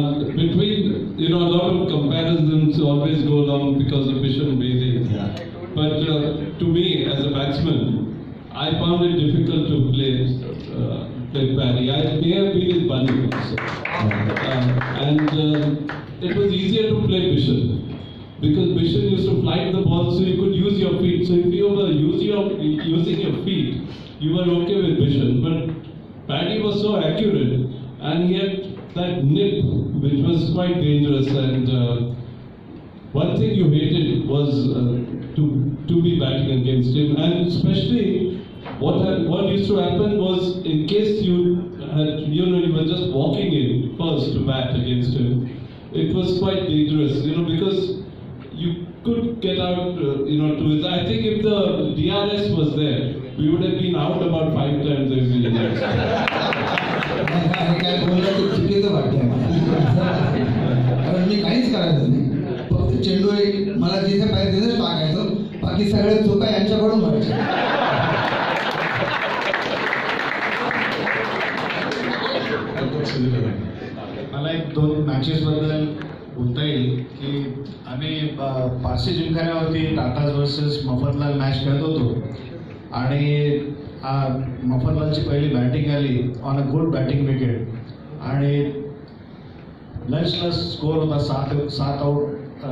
between, a lot of comparisons always go along because of Bishan Bedi. Yeah. But to me, as a batsman, I found it difficult to play Paddy. I may have been in Bunny also. It was easier to play Bishan. Because Bishan used to flight the ball so you could use your feet. So if you were using your feet, you were okay with Bishan. But Paddy was so accurate and he had that nip which was quite dangerous. And one thing you hated was to be batting against him. And especially what used to happen was in case you were just walking in first to bat against him, it was quite dangerous, because you could get out, to his. I think if the DRS was there, we would have been out about 5 times every year. मी काहीच करायचं नाही, फक्त चेंडू एक मला जिथे पाहिजे तिथेच टाकायचं, बाकी सगळे चुका यांच्याकडून व्हायच्या. मला एक 2 मॅचेस बद्दल बोलता येईल की आम्ही पारसी जिमखान्यावरती टाटाज वर्सेस मफतलाल मॅच खेळत होतो आणि मफतलालची पहिली बॅटिंग आली on a good batting wicket आणि लंचला स्कोर होता 7 आउट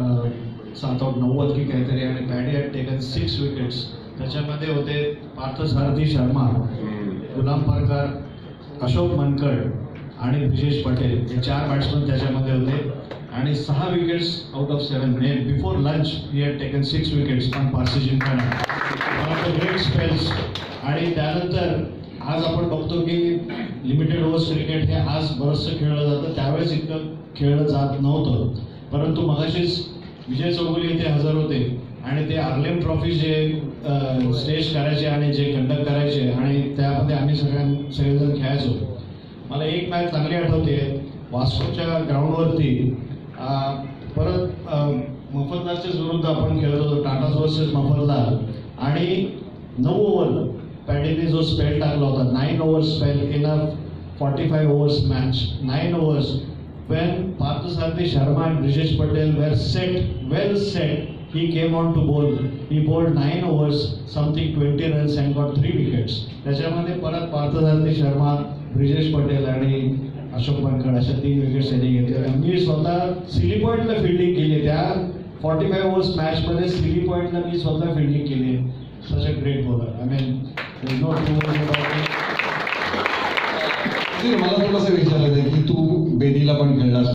90 की काहीतरी आणि पॅडी हॅड टेकन 6 विकेट्स. त्याच्यामध्ये होते पार्थसारथी शर्मा, गुलाम परकार, अशोक मनकड आणि ब्रिजेश पटेल हे 4 बॅट्समन त्याच्यामध्ये होते आणि 6 wickets out of 7. Before lunch he had taken 6 wickets on Parsi Gymkhana. One of the great spells. आणि त्यानंतर आज आपण बघतो की लिमिटेड ओव्हर्स क्रिकेट हे आज बरंचसं खेळलं जातं, त्यावेळेस इतकं खेळलं जात नव्हतं. परंतु मगाशीच विजय चौगुले इथे हजर होते आणि ते आर्लेम ट्रॉफी जे स्टेज करायचे आणि जे कंडक्ट करायचे आणि त्यामध्ये आम्ही सगळेजण खेळायचो. मला एक मॅच चांगली आठवते, वास्कोच्या ग्राउंडवरती परत मफतलालच्याच विरुद्ध आपण खेळत होतो, टाटाज वर्सेस मफतलाल. आणि 9 ओव्हर पॅडीने जो स्पेल टाकला होता, 9 overs spell in a 45 overs match, 9 overs when Parthasarathi Sharma and Brijesh Patel were well set, he came on to bowl. He bowled 9 overs, something 20 runs and got 3 wickets. त्याच्यामध्ये परत पार्थसारथी शर्मा, ब्रिजेश पटेल आणि अशोक मनकड अशा 3 wickets त्यांनी घेतल्या. मी स्वतः silly पॉईंटला fielding केली, त्या 45 ओव्हर्स मॅचमध्ये सिली पॉईंटला मी स्वतः फिल्डिंग केली. Such a great bowler. I mean no to मला थोडंसं विचारायचं आहे की तू बेदीला पण खेळलास.